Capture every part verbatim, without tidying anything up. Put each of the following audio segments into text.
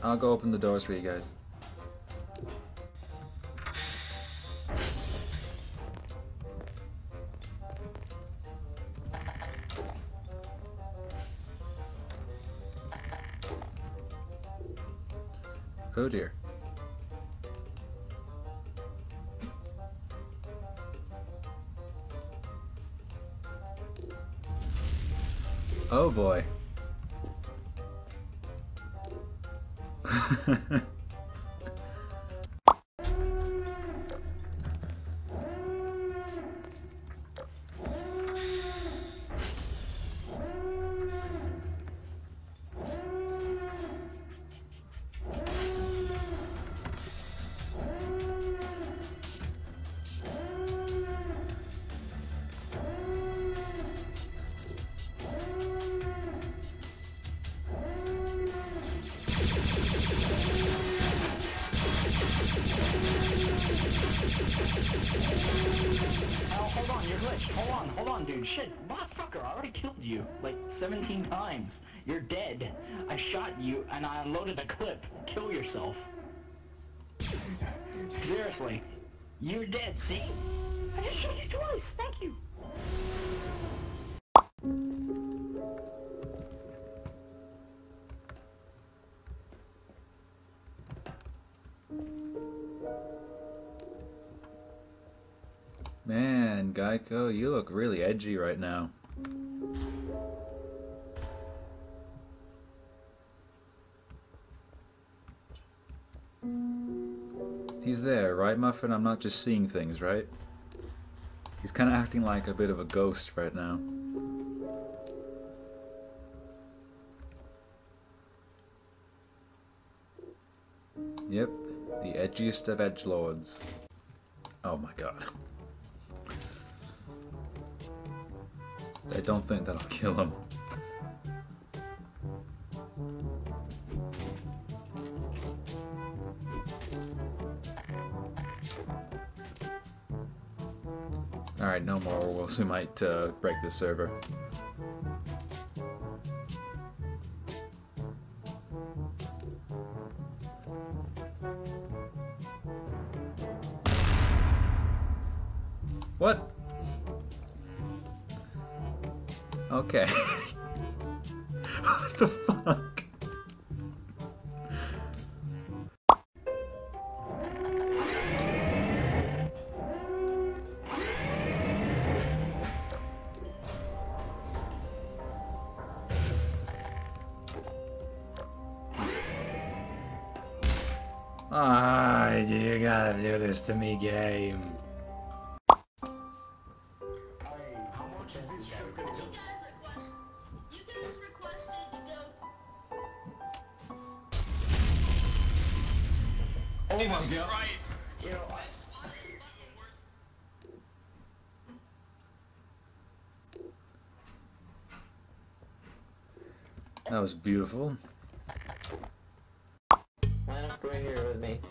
I'll go open the doors for you guys. Oh dear. Oh boy. Oh, hold on, you're glitched. Hold on, hold on, dude. Shit, motherfucker, I already killed you, like, seventeen times. You're dead. I shot you, and I unloaded a clip. Kill yourself. Seriously. You're dead, see? I just shot you twice. Thank you. Man, Geico, you look really edgy right now. He's there, right, Muffin? I'm not just seeing things, right? He's kind of acting like a bit of a ghost right now. Yep, the edgiest of edgelords. Oh my god. I don't think that'll kill him. Alright, no more, or else we might uh, break the server. What? Okay. What the fuck? Ah, you gotta do this to me, game. Oh my god. Right. You know, That was beautiful. line up right here with me.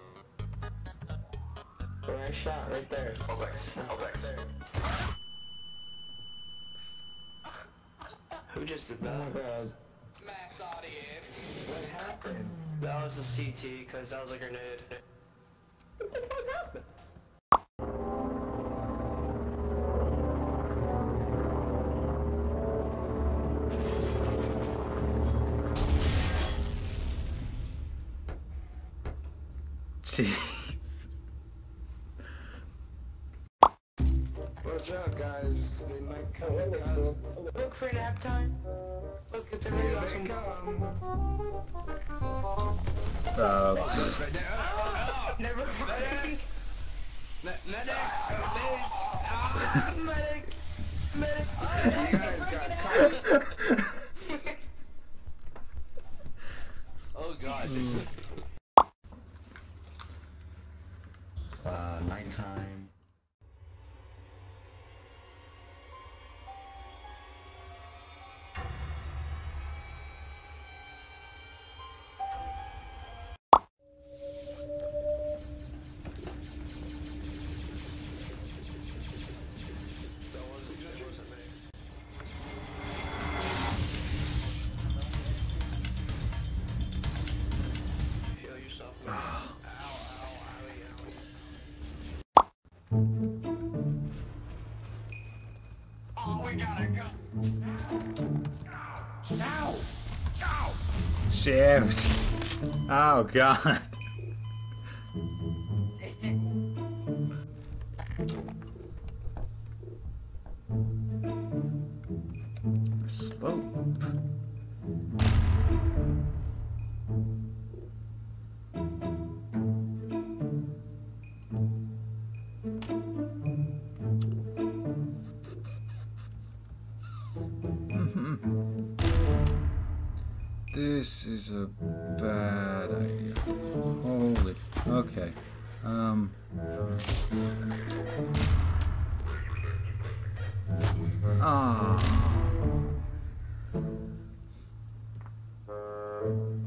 Where I shot, right there. Obex. Obex. Who just did that? Oh my god. Smash audience. What happened? That was a C T, because that was a grenade. What the fuck happened? Jeez. Watch out, guys. They might come. Guys. Look for nap time. Look, it's a really awesome. Uh, Oh, Never mind. medic! Medic! Medic! You guys got caught. Oh god. Uh, nighttime. Oh, we gotta go. Now! Go! Shift. Oh god. Slope. This is a bad idea. Holy. Okay. Um. Ah.